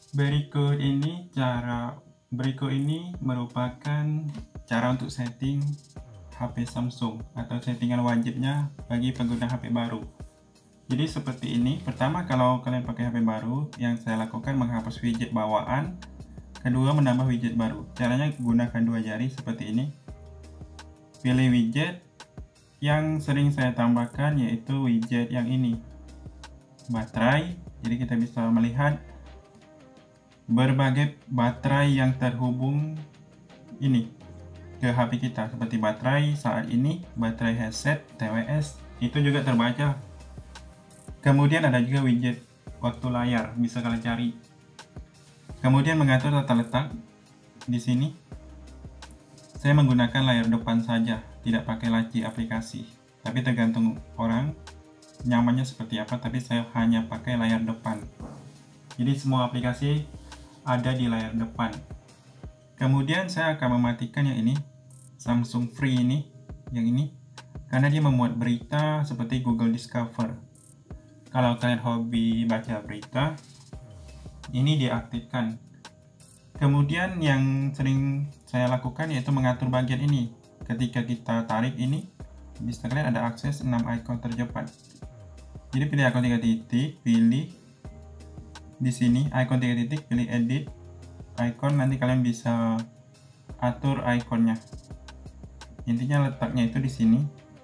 Berikut ini merupakan cara untuk setting HP Samsung atau settingan wajibnya bagi pengguna HP baru. Jadi seperti ini. Pertama, kalau kalian pakai HP baru, yang saya lakukan menghapus widget bawaan. Kedua, menambah widget baru. Caranya gunakan dua jari seperti ini. Pilih widget. Yang sering saya tambahkan yaitu widget yang ini, baterai. Jadi kita bisa melihat berbagai baterai yang terhubung ini ke HP kita, seperti baterai saat ini, baterai headset, TWS, itu juga terbaca. Kemudian ada juga widget waktu layar, bisa kalian cari. Kemudian mengatur tata letak. Di sini saya menggunakan layar depan saja, tidak pakai laci aplikasi. Tapi tergantung orang nyamannya seperti apa, tapi saya hanya pakai layar depan. Jadi semua aplikasi ada di layar depan. Kemudian saya akan mematikan yang ini, Samsung Free ini, yang ini, karena dia memuat berita seperti Google Discover. Kalau kalian hobi baca berita, ini diaktifkan. Kemudian yang sering saya lakukan yaitu mengatur bagian ini. Ketika kita tarik ini, bisa kalian ada akses 6 icon tercepat. Jadi pilih icon 3 titik, pilih di sini icon 3 titik, pilih edit icon, nanti kalian bisa atur iconnya. Intinya letaknya itu di sini.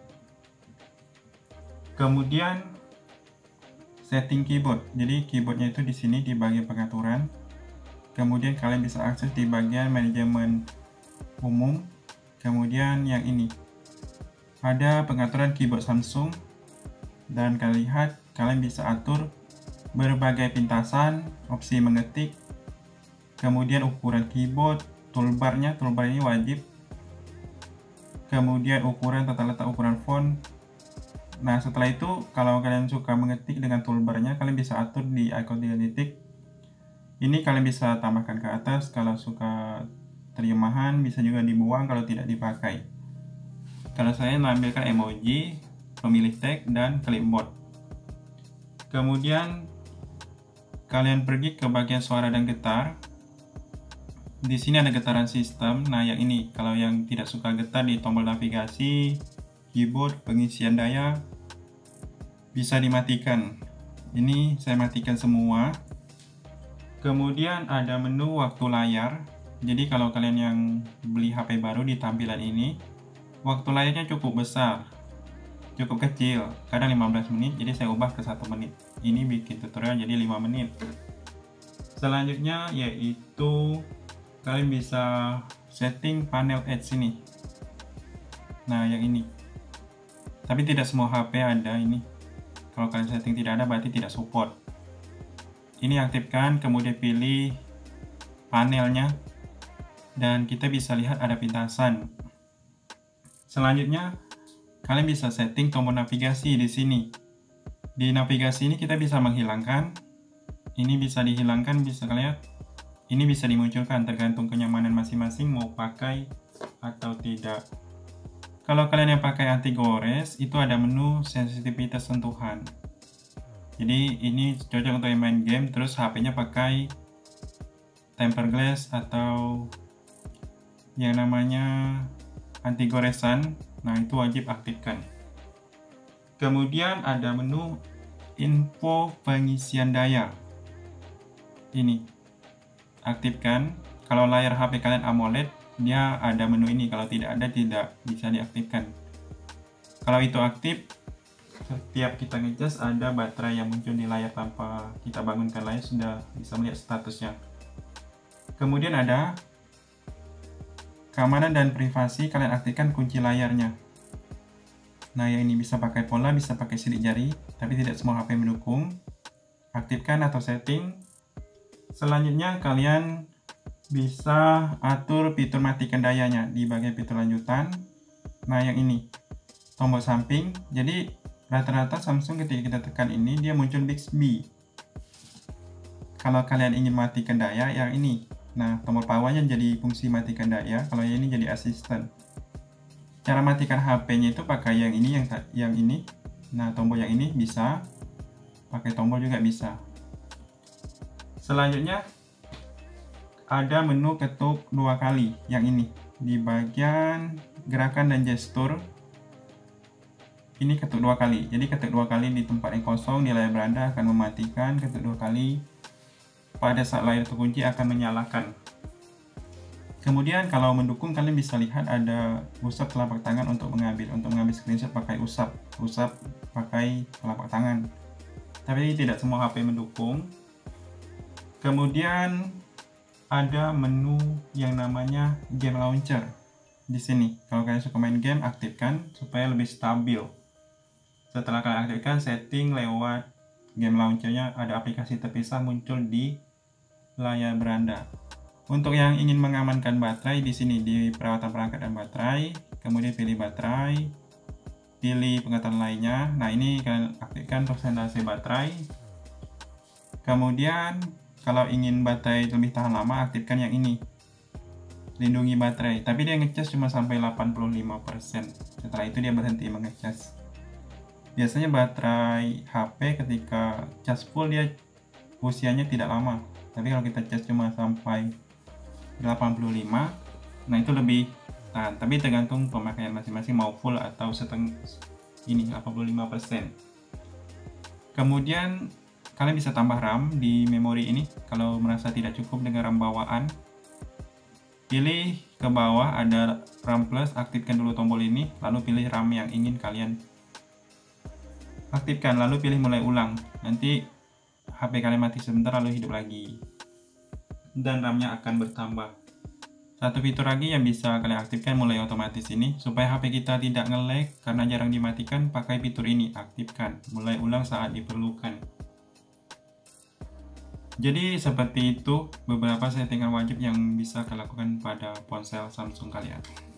Kemudian setting keyboard. Jadi keyboardnya itu di sini di bagian pengaturan. Kemudian kalian bisa akses di bagian manajemen umum. Kemudian yang ini ada pengaturan keyboard Samsung, dan kalian lihat kalian bisa atur berbagai pintasan, opsi mengetik, kemudian ukuran keyboard, toolbar ini wajib, kemudian ukuran, tata letak ukuran font. Nah, setelah itu kalau kalian suka mengetik dengan toolbarnya, kalian bisa atur di icon 3 titik. Ini kalian bisa tambahkan ke atas kalau suka terjemahan, bisa juga dibuang kalau tidak dipakai. Kalau saya menampilkan emoji, pemilih tag, dan clipboard. Kemudian kalian pergi ke bagian suara dan getar. Di sini ada getaran sistem. Nah, yang ini kalau yang tidak suka getar di tombol navigasi, keyboard, pengisian daya, bisa dimatikan. Ini saya matikan semua. Kemudian ada menu waktu layar. Jadi kalau kalian yang beli HP baru, di tampilan ini waktu layarnya cukup besar, cukup kecil, kadang 15 menit, jadi saya ubah ke 1 menit. Ini bikin tutorial jadi 5 menit. Selanjutnya yaitu kalian bisa setting panel edge ini. Nah, yang ini. Tapi tidak semua HP ada ini. Kalau kalian setting tidak ada, berarti tidak support. Ini aktifkan, kemudian pilih panelnya, dan kita bisa lihat ada pintasan. Selanjutnya, kalian bisa setting tombol navigasi di sini. Di navigasi ini kita bisa menghilangkan. Ini bisa dihilangkan, bisa kalian. Ini bisa dimunculkan, tergantung kenyamanan masing-masing mau pakai atau tidak. Kalau kalian yang pakai anti gores, itu ada menu sensitivitas sentuhan. Jadi ini cocok untuk yang main game, terus HP-nya pakai tempered glass atau yang namanya anti goresan. Nah, itu wajib aktifkan. Kemudian ada menu info pengisian daya. Ini aktifkan. Kalau layar HP kalian AMOLED, dia ada menu ini. Kalau tidak ada, tidak bisa diaktifkan. Kalau itu aktif, setiap kita ngecas ada baterai yang muncul di layar tanpa kita bangunkan layar, sudah bisa melihat statusnya. Kemudian ada keamanan dan privasi, kalian aktifkan kunci layarnya. Nah, yang ini bisa pakai pola, bisa pakai sidik jari, tapi tidak semua HP mendukung. Aktifkan atau setting. Selanjutnya kalian bisa atur fitur matikan dayanya di bagian fitur lanjutan. Nah, yang ini tombol samping. Jadi rata-rata Samsung ketika kita tekan ini, dia muncul Bixby. Kalau kalian ingin matikan daya, yang ini. Nah, tombol powernya jadi fungsi matikan daya. Kalau yang ini jadi asisten. Cara matikan HP-nya itu pakai yang ini, yang ini. Nah, tombol yang ini bisa. Pakai tombol juga bisa. Selanjutnya, ada menu ketuk 2 kali yang ini di bagian gerakan dan gestur. Ini ketuk 2 kali, jadi ketuk 2 kali di tempat yang kosong di layar beranda akan mematikan, ketuk 2 kali pada saat layar terkunci akan menyalakan. Kemudian kalau mendukung, kalian bisa lihat ada usap telapak tangan untuk mengambil screenshot pakai usap pakai telapak tangan. Tapi tidak semua HP mendukung. Kemudian ada menu yang namanya game launcher. Di sini, kalau kalian suka main game, aktifkan supaya lebih stabil. Setelah kalian aktifkan, setting lewat game launchernya, ada aplikasi terpisah muncul di layar beranda. Untuk yang ingin mengamankan baterai, di sini di perawatan perangkat dan baterai, kemudian pilih baterai, pilih pengetahuan lainnya. Nah, ini kalian aktifkan persentase baterai. Kemudian kalau ingin baterai lebih tahan lama, aktifkan yang ini, lindungi baterai. Tapi dia ngecas cuma sampai 85%. Setelah itu dia berhenti mengecas. Biasanya baterai HP ketika cas full dia usianya tidak lama. Tapi kalau kita cas cuma sampai 85, nah itu lebih tahan. Tapi tergantung pemakaian masing-masing, mau full atau setengah ini 85%. Kemudian kalian bisa tambah RAM di memori ini kalau merasa tidak cukup dengan RAM bawaan. Pilih ke bawah ada RAM plus, aktifkan dulu tombol ini, lalu pilih RAM yang ingin kalian aktifkan, lalu pilih mulai ulang. Nanti HP kalian mati sebentar lalu hidup lagi dan RAM-nya akan bertambah. Satu fitur lagi yang bisa kalian aktifkan mulai otomatis ini, supaya HP kita tidak nge-lag karena jarang dimatikan, pakai fitur ini, aktifkan mulai ulang saat diperlukan. Jadi seperti itu beberapa settingan wajib yang bisa kalian lakukan pada ponsel Samsung kalian.